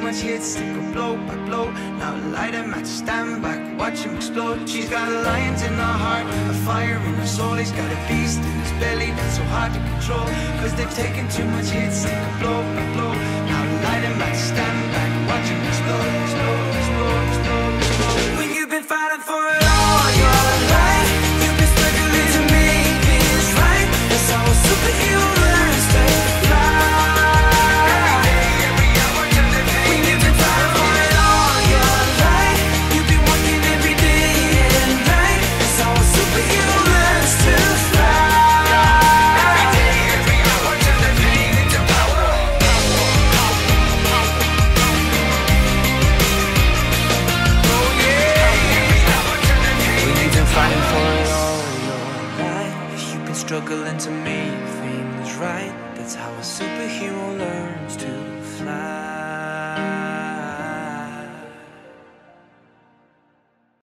much hits, take her blow by blow. Now light a match, stand back, watch him explode. She's got lions in her heart, a fire in her soul. He's got a beast in his belly that's so hard to control. Cause they've taken too much hits, take her blow by blow. Now light a match, stand back, watch him explode, explode, explode, explode, explode. When you've been fighting for it all your life, you've been struggling to make things right. That's how a superhero learns to fly. Struggling to make things right. That's how a superhero learns to fly.